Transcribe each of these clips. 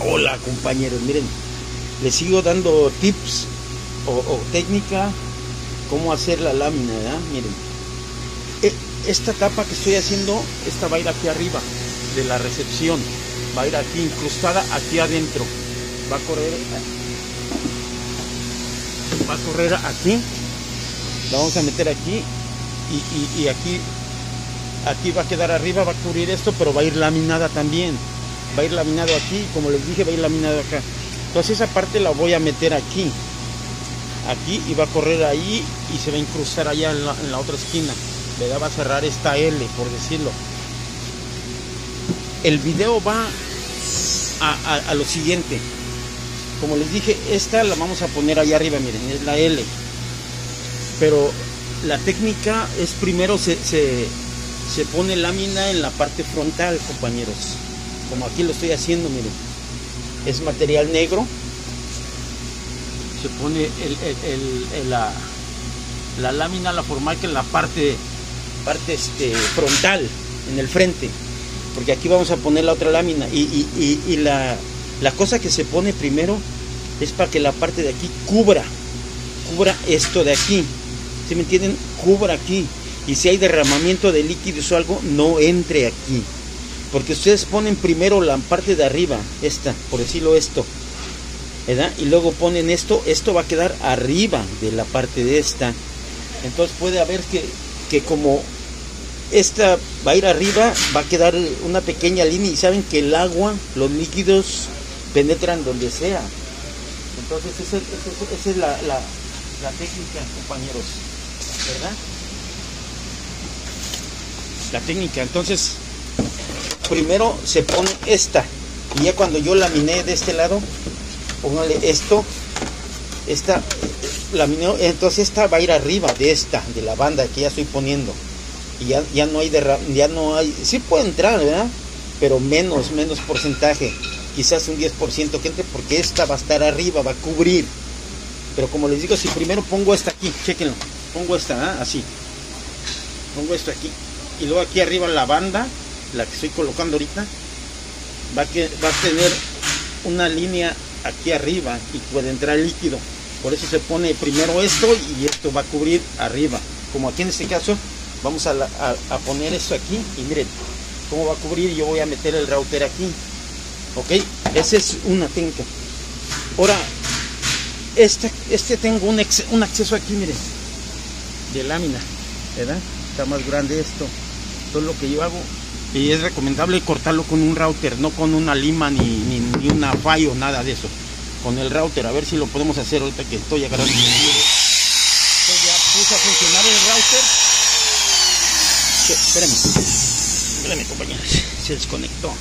Hola compañeros, miren, les sigo dando tips o técnica cómo hacer la lámina, ¿verdad? Miren, esta tapa que estoy haciendo, esta va a ir aquí arriba de la recepción, va a ir aquí incrustada aquí adentro, va a correr aquí, la vamos a meter aquí y aquí va a quedar arriba, va a cubrir esto, pero va a ir laminada también. Va a ir laminado aquí, como les dije, va a ir laminado acá. Entonces esa parte la voy a meter aquí y va a correr ahí y se va a incrustar allá en la otra esquina, ¿verdad? Va a cerrar esta L, por decirlo. El video va a lo siguiente. Como les dije, esta la vamos a poner allá arriba, miren, es la L. Pero la técnica es primero se pone lámina en la parte frontal, compañeros. Como aquí lo estoy haciendo, miren, es material negro, se pone la lámina, la formal, que en la parte frontal, en el frente, porque aquí vamos a poner la otra lámina y la cosa que se pone primero es para que la parte de aquí cubra esto de aquí, ¿sí me entienden? Cubra aquí, y si hay derramamiento de líquidos o algo, no entre aquí. Porque ustedes ponen primero la parte de arriba, esta, por decirlo esto, ¿verdad? Y luego ponen esto va a quedar arriba de la parte de esta. Entonces puede haber que como esta va a ir arriba, va a quedar una pequeña línea, y saben que el agua, los líquidos penetran donde sea. Entonces esa es la técnica, compañeros, ¿verdad? La técnica. Entonces primero se pone esta, y ya cuando yo laminé de este lado, póngale esta laminé, entonces esta va a ir arriba de la banda que ya estoy poniendo, y ya no hay, sí puede entrar, ¿verdad? Pero menos porcentaje, quizás un 10% que entre, porque esta va a estar arriba, va a cubrir. Pero como les digo, si primero pongo esta aquí, chequenlo, pongo esta, así, pongo esto aquí, y luego aquí arriba la banda, la que estoy colocando ahorita, va a tener una línea aquí arriba y puede entrar líquido. Por eso se pone primero esto, y esto va a cubrir arriba. Como aquí en este caso vamos a poner esto aquí, y miren cómo va a cubrir, y yo voy a meter el router aquí, ok. Esa es una técnica. Ahora tengo un acceso aquí, miren, de lámina, ¿verdad? Está más grande esto. Entonces lo que yo hago, y es recomendable cortarlo con un router, no con una lima ni una fallo, nada de eso. Con el router, a ver si lo podemos hacer ahorita que estoy agarrando. Entonces ya puse a funcionar el router. Espérenme compañeros, se desconectó.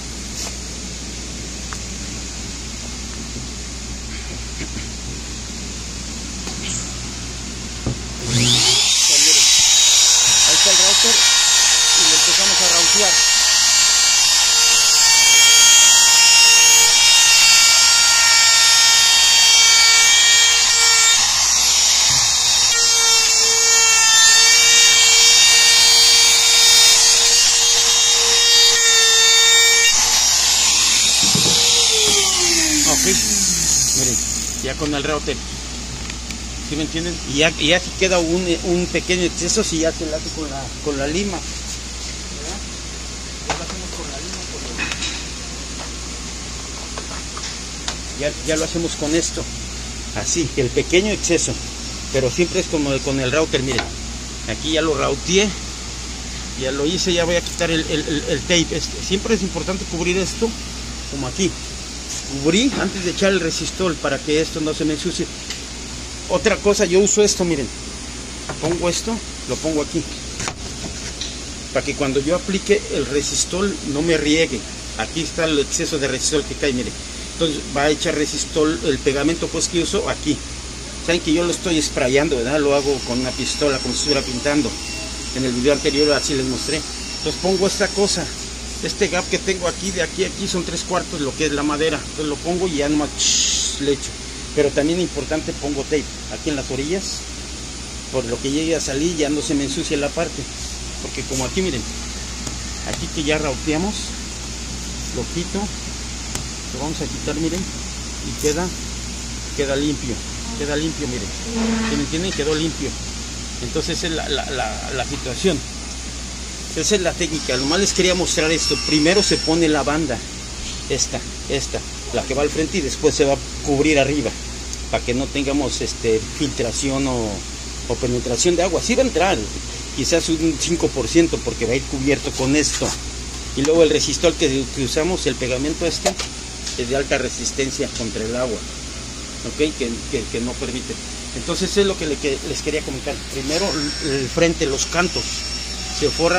Ahí está el router y lo empezamos a routear. Ok, miren, ya con el router, ¿sí me entienden? Y ya si queda un pequeño exceso, si ya se lo hace con la lima, ¿verdad? Ya lo hacemos con la lima, ya lo hacemos con esto, así, el pequeño exceso, pero siempre es como con el router. Miren, aquí ya lo routeé, ya lo hice, ya voy a quitar el tape. Siempre es importante cubrir esto, como aquí. Cubrí antes de echar el resistol para que esto no se me ensucie. Otra cosa, yo uso esto, miren, pongo esto, lo pongo aquí, para que cuando yo aplique el resistol no me riegue. Aquí está el exceso de resistol que cae, miren. Entonces va a echar resistol, el pegamento pues que uso aquí. Saben que yo lo estoy sprayando, ¿verdad? Lo hago con una pistola, como si estuviera pintando. En el video anterior así les mostré. Entonces pongo esta cosa. Este gap que tengo aquí, de aquí a aquí, son 3/4 lo que es la madera. Entonces lo pongo y ya nomás le echo. Pero también importante, pongo tape aquí en las orillas, por lo que llegue a salir ya no se me ensucie la parte. Porque como aquí, miren, aquí que ya rauteamos, lo quito Lo vamos a quitar, miren, y queda limpio, miren. ¿Sí me entienden? Quedó limpio. Entonces esa es la situación. Esa es la técnica. Nomás les quería mostrar esto. Primero se pone la banda, esta, la que va al frente, y después se va a cubrir arriba, para que no tengamos filtración o penetración de agua. Sí va a entrar, quizás un 5%, porque va a ir cubierto con esto. Y luego el resistor que usamos, el pegamento es de alta resistencia contra el agua, ¿ok? Que no permite. Entonces es lo que les quería comentar. Primero el frente, los cantos se forran.